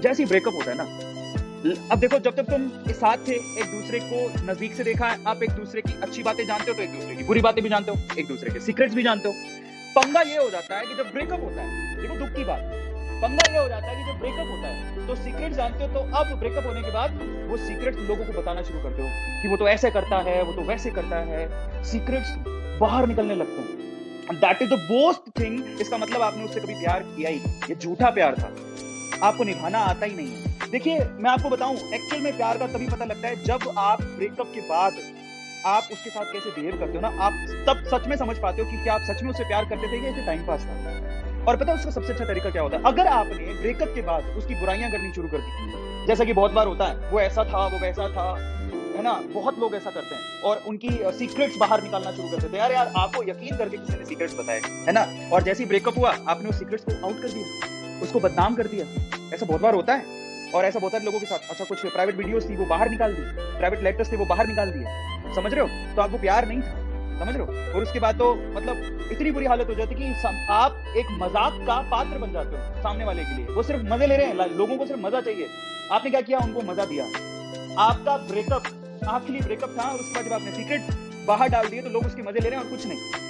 जैसे ही ब्रेकअप होता है ना, अब देखो, जब तक तुम साथ थे, एक दूसरे को नजदीक से देखा है, आप एक दूसरे की अच्छी बातें जानते हो तो एक दूसरे की बुरी बातें भी जानते हो, एक दूसरे के सीक्रेट्स भी जानते हो। पंगा ये हो जाता है कि जब ब्रेकअप होता है, देखो दुख की बात, पंगा ये हो जाता है कि जब ब्रेकअप होता है तो सीक्रेट जानते हो, तो अब ब्रेकअप होने के बाद वो सीक्रेट्स लोगों को बताना शुरू करते हो कि वो तो ऐसे करता है, वो तो वैसे करता है, सीक्रेट्स बाहर निकलने लगते हैं। That is the worst thing. इसका मतलब आपने उससे कभी प्यार किया ही नहीं, ये झूठा प्यार था, आपको निभाना आता ही नहीं है। देखिए मैं आपको बताऊं, एक्चुअल में प्यार का तभी पता लगता है जब आप ब्रेकअप के बाद आप उसके साथ कैसे बिहेव करते हो ना, आप तब सच में समझ पाते हो कि क्या आप सच में उससे प्यार करते थे या इसे टाइम पास था। और पता है उसका सबसे अच्छा तरीका क्या होता है? अगर आपने ब्रेकअप के बाद उसकी बुराइयां करनी शुरू कर दी, जैसा कि बहुत बार होता है, वो ऐसा था, वो वैसा था, है ना, बहुत लोग ऐसा करते हैं और उनकी सीक्रेट्स बाहर निकालना शुरू कर देते हैं। यार आपको यकीन करके किसी ने सीक्रेट्स बताए, है ना, और जैसे ही ब्रेकअप हुआ आपने उस सीक्रेट्स को आउट कर दिया, उसको बदनाम कर दिया। ऐसा बहुत बार होता है और ऐसा बहुत सारे लोगों के साथ। अच्छा, कुछ प्राइवेट वीडियोस थी वो बाहर निकाल दी, प्राइवेट लेटर्स थे वो बाहर निकाल दिए, समझ रहे हो? तो आपको प्यार नहीं था, समझ रहे हो? और उसके बाद तो मतलब इतनी बुरी हालत हो जाती कि आप एक मजाक का पात्र बन जाते हो सामने वाले के लिए। वो सिर्फ मजे ले रहे हैं, लोगों को सिर्फ मजा चाहिए। आपने क्या किया? उनको मजा दिया। आपका ब्रेकअप आखिरी ब्रेकअप था और उसके बाद जब आपने सीक्रेट बाहर डाल दिए तो लोग उसके मजे ले रहे हैं और कुछ नहीं।